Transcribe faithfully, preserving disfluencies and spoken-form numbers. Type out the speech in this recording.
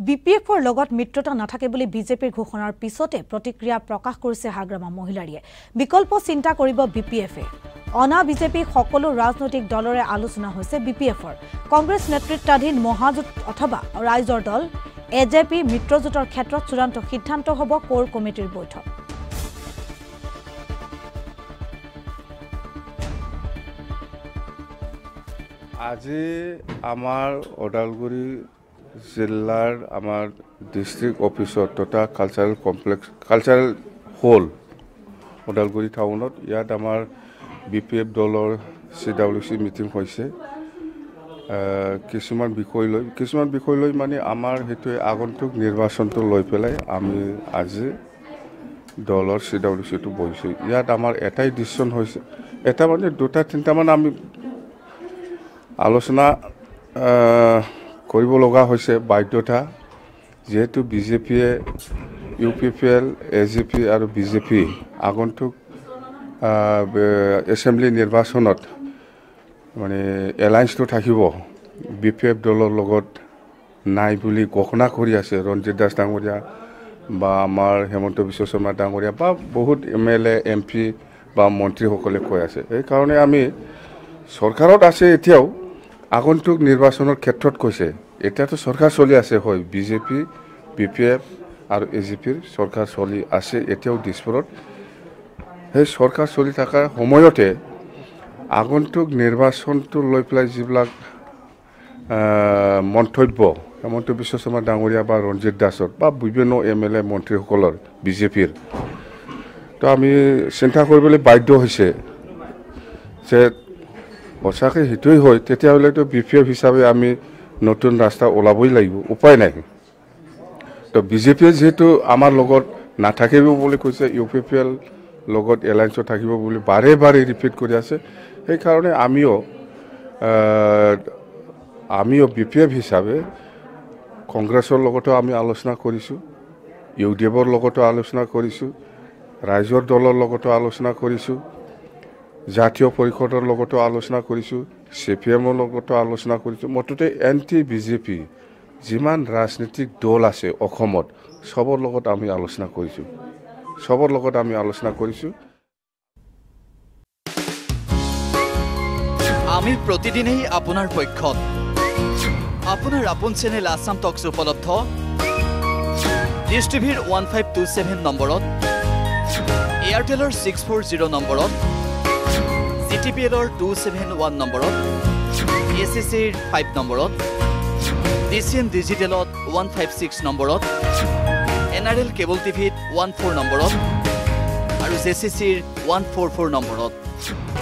B P এফৰ লগত মিত্ৰতা নাথাকে বুলি বিজেপিৰ ঘোষণাৰ পিছতে প্ৰতিক্ৰিয়া প্ৰকাশ কৰিছে হাগ্ৰামা মহিলাৰীয়ে। বিকল্প চিন্তা কৰিব বি পি এফে। অনা বিজেপি সকলো ৰাজনৈতিক দলৰে আলোচনা হৈছে বি পি এফৰ। কংগ্ৰেছ নেতৃত্বাধীন মহাজোঁট অথবা ৰাইজৰ দল এ জে পি মিত্ৰজোঁটৰ ক্ষেত্ৰত চূড়ান্ত সিদ্ধান্ত হ'ব কোৰ কমিটিৰ বৈঠক। আজি আমাৰ ওদালগুৰি জিলাৰ আমাৰ ডিস্ট্ৰিক্ট অফিসত তথা cultural complex cultural hall Udalguri টাউনত ইয়াত আমাৰ বি পি এফ দলৰ চি ডাব্লিউ চি মিটিং হৈছে। কিছুমান বিষয় লৈ কিছুমান বিষয় লৈ মানে আমাৰ সেইটোৱে আগন্তুক নিৰ্বাচনটো লৈ পেলাই আমি আজি দলৰ চি ডাব্লিউ চিটো বহিছোঁ। ইয়াত আমাৰ এটাই ডিচিশ্যন হৈছে, এটা মানে দুটা তিনিটামান আমি আলোচনা কৰিব লগা হৈছে বাধ্যতা, যেহেতু বিজেপিয়ে U P P L A G P আৰু বিজেপি আগন্তুক এছেম্বলি নিৰ্বাচনত মানে এলায়েন্সটো থাকিব বি পি এফ দলৰ লগত নাই বুলি ঘোষণা কৰি আছে ৰঞ্জিত দাস ডাঙৰীয়া বা আমাৰ হেমন্ত বিশ্ব শৰ্মা ডাঙৰীয়া বা বহুত M L A M P বা মন্ত্ৰীসকলে কৈ আছে। সেইকাৰণে আমি চৰকাৰত আছে এতিয়াও আগন্তুক নিৰ্বাচনৰ ক্ষেত্ৰত কৈছে এতিয়াতো চৰকাৰ চলি আছে হয়, বিজেপি বি পি এফ আৰু এ জি পিৰ চৰকাৰ চলি আছে এতিয়াও দিছপুৰত। সেই চৰকাৰ চলি থকাৰ সময়তে আগন্তুক নিৰ্বাচনটো লৈ পেলাই যিবিলাক মন্তব্য হেমন্ত বিশ্ব শৰ্মা ডাঙৰীয়া বা ৰঞ্জিত দাসৰ বা বিভিন্ন এম এল এ মন্ত্ৰীসকলৰ বিজেপিৰ, তো আমি চিন্তা কৰিবলৈ বাধ্য হৈছে যে সঁচাকৈ সেইটোৱেই হয়, তেতিয়াহ'লেতো বি পি এফ হিচাপে আমি নতুন ৰাস্তা ওলাবই লাগিব, উপায় নাই। তো বিজেপিয়ে যিহেতু আমাৰ লগত নাথাকিব বুলি কৈছে, ইউ পি পি এল লগত এলায়েন্সত থাকিব বুলি বাৰে বাৰে ৰিপিট কৰি আছে, সেইকাৰণে আমিও আমিও বি পি এফ হিচাপে কংগ্ৰেছৰ লগতো আমি আলোচনা কৰিছোঁ, ইউ ডি এফৰ লগতো আলোচনা কৰিছোঁ, ৰাইজৰ দলৰ লগতো আলোচনা কৰিছোঁ, জাতীয় পৰিষদৰ লগতো আলোচনা কৰিছোঁ, চি পি এমৰ লগতো আলোচনা কৰিছোঁ। মুঠতে এণ্টি বিজেপি যিমান ৰাজনৈতিক দল আছে অসমত চবৰ লগত আমি আলোচনা কৰিছোঁ চবৰ লগত আমি আলোচনা কৰিছোঁ। আমি প্ৰতিদিনেই আপোনাৰ পক্ষত। আপোনাৰ আপোন চেনেল আছাম টক্স উপলব্ধ ডিছ টিভিৰ ওৱান ফাইভ টু ছেভেন নম্বৰত, এয়াৰটেলৰ ছিক্স ফ'ৰ জিৰ' নম্বৰত, জি টি পি এলৰ টু ছেভেন ওৱান নম্বৰত, এ চি চিৰ ফাইভ নম্বৰত, ডি চি এন ডিজিটেলত ওৱান ফাইভ ছিক্স নম্বৰত, এন আৰ এল কেবল টিভিত ওৱান ফ'ৰ নম্বৰত আৰু জে চি চিৰ ওৱান ফ'ৰ ফ'ৰ নম্বৰত।